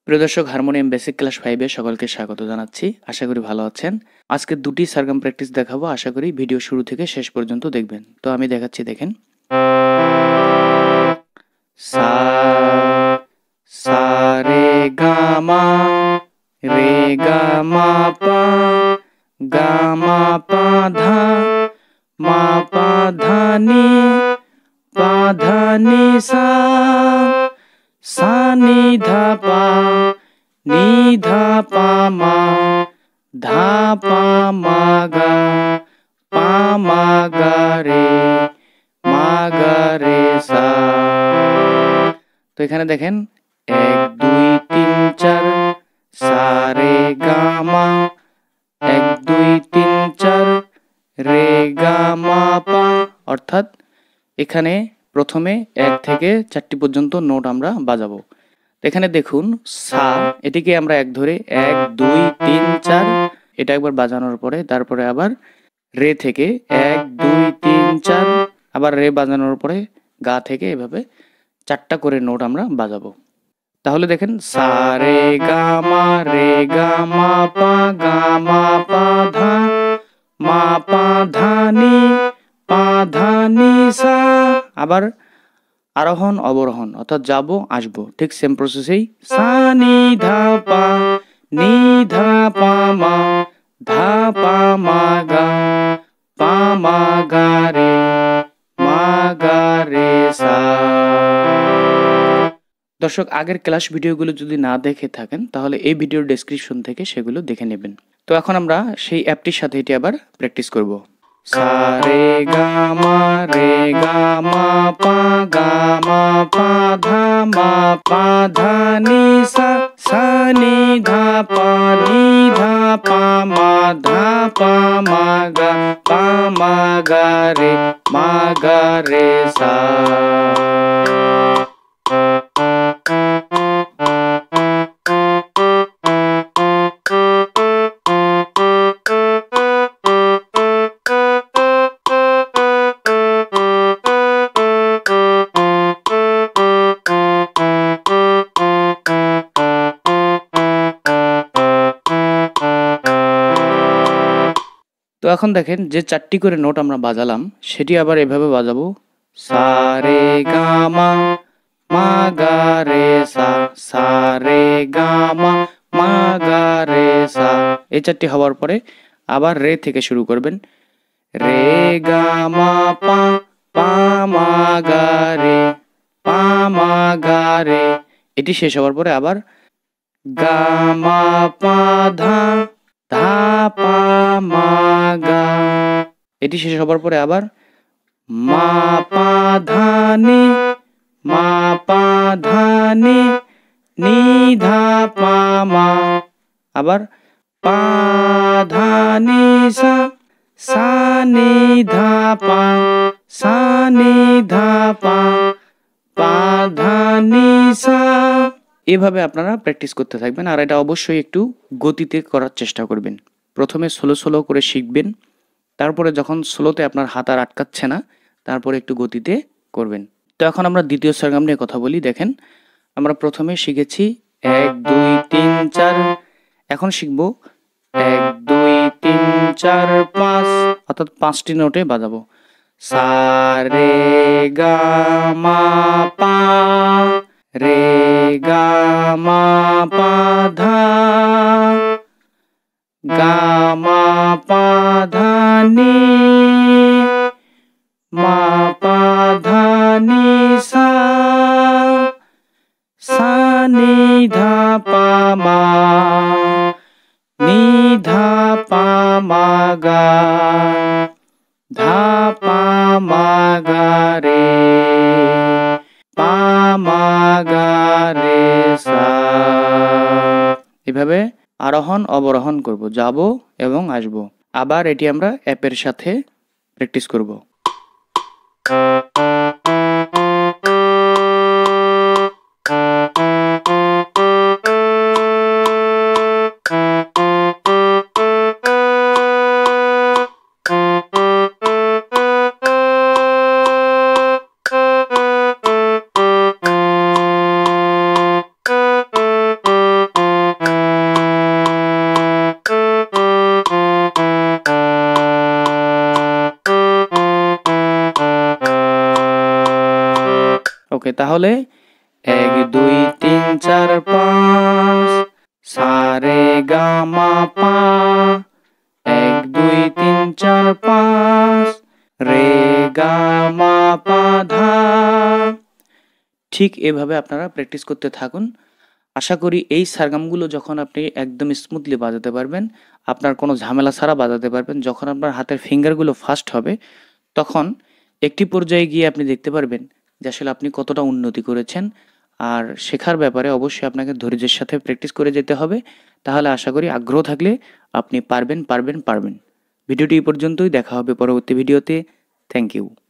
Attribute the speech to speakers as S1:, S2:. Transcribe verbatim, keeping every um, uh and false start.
S1: প্রিয় দর্শক, harmonium basic class ফাইভে সকলকে স্বাগত জানাচ্ছি। আশা করি ভালো আছেন। আজকে দুটি সারগাম প্র্যাকটিস দেখাবো। আশা করি ভিডিও শুরু থেকে শেষ পর্যন্ত দেখবেন। তো আমি দেখাচ্ছি, দেখেন। সা সা রে গা মা, রে গা মা পা, গা মা পা ধা, মা পা ধা নি, পা ধা নি সা, সা নি ধা পা, নি ধা পা মা, ধা পা মা গা, পা মা গা রে, মা গা রে সা। তো এখানে দেখেন, এক দুই তিন চার, সা রে গা মা, এক দুই তিন চার, রে গা মা পা। অর্থাৎ এখানে প্রথমে এক থেকে চারটি পর্যন্ত নোট আমরা বাজাবো। এখানে দেখুন, সা এটিকে আমরা এক ধরে এক দুই তিন চার, এটা একবার বাজানোর পরে তারপরে আবার রে থেকে এক দুই তিন চার, আবার রে বাজানোর পরে গা থেকে এভাবে চারটা করে নোট আমরা বাজাবো। তাহলে দেখেন, সা রে গা মা, রে গা মা পা, গা মা পা ধা, মা পা ধা নি, পা ধা নি সা। আবার আরোহণ অবরোহণ, অর্থাৎ যাবো আসবো, ঠিক সেম প্রসেসেই সা নি ধা পা, নি ধা পা মা, ধা পা মা গা, পা মা গা রে, মা গা রে সা। দর্শক, আগের ক্লাস ভিডিওগুলো যদি না দেখে থাকেন তাহলে এই ভিডিওর ডেসক্রিপশন থেকে সেগুলো দেখে নেবেন। তো এখন আমরা সেই অ্যাপটির সাথে এটি আবার প্র্যাকটিস করব। সা রে গা মা, রে গা মা পা, গা মা পা ধা, মা পা ধা নি সা, সা নি ধা পা, নি ধা পা মা, ধা পা মা গা, পা মা গা রে, মা গা রে সা। তো এখন দেখেন, যে চারটি করে নোট আমরা বাজালাম সেটি আবার এভাবে বাজাবো। সা রে গা মা, মা গা রে সা, সা রে গা মা, মা গা রে সা। এই চারটি হওয়ার পরে আবার রে থেকে শুরু করবেন। রে গা মা পা, পা মা গা রে, পা মা গা রে। এটি শেষ হওয়ার পরে আবার গা মা পা ধা, ধা পা মা গা। এটি শেষ হবার পরে আবার মা পা ধা নি, মা পা ধা নি, নি ধা পা মা। আবার পা ধা নি সা, সা নি ধা পা, সা নি ধা পা, পা ধা নি সা। এভাবে আপনারা প্র্যাকটিস করতে থাকবেন, আর এটা অবশ্যই একটু গতিতে করার চেষ্টা করবেন। প্রথমে স্লো স্লো করে শিখবেন, তারপরে যখন স্লোতে আপনার হাত আর আটকাচ্ছে না তারপরে একটু গতিতে করবেন। তো এখন আমরা দ্বিতীয় সরগম নিয়ে কথা বলি। দেখেন, আমরা প্রথমে শিখেছি এক দুই তিন চার, এখন শিখব এক দুই তিন চার পাঁচ, অর্থাৎ পাঁচটি নোটে বাজাবো। সা রে গা মা পা, রে গা মা পা ধা, গা মা পা ধা নি, মা পা ধা নি সা, সা নি ধা পা মা, নি ধা পা মা গা, ধা পা মা গা রে, পা মা গা রে সা। এভাবে আরোহণ অবরোহণ করব, যাব এবং আসব। আবার এটি আমরা অ্যাপের সাথে প্র্যাকটিস করব। ওকে, তাহলে এক দুই তিন চার পাঁচ, সা রে গা মা পা। এক দুই তিন চার পাঁচ, রে গা মা পা ধা। ঠিক এভাবে আপনারা প্র্যাকটিস করতে থাকুন। আশা করি এই সারগামগুলো যখন আপনি একদম স্মুথলি বাজাতে পারবেন, আপনার কোনো ঝামেলা ছাড়া বাজাতে পারবেন, যখন আপনার হাতের ফিঙ্গারগুলো ফাস্ট হবে, তখন একটি পর্যায়ে গিয়ে আপনি দেখতে পারবেন যে আসলে আপনি কতটা উন্নতি করেছেন। আর শেখার ব্যাপারে অবশ্যই আপনাকে ধৈর্যের সাথে প্র্যাকটিস করে যেতে হবে। তাহলে আশা করি আগ্রহ থাকলে আপনি পারবেন পারবেন পারবেন। ভিডিওটি এই পর্যন্তই, দেখা হবে পরবর্তী ভিডিওতে। Thank you.